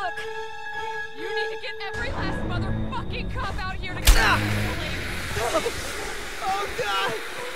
Look, you need to get every last motherfucking cop out here to get Oh, God!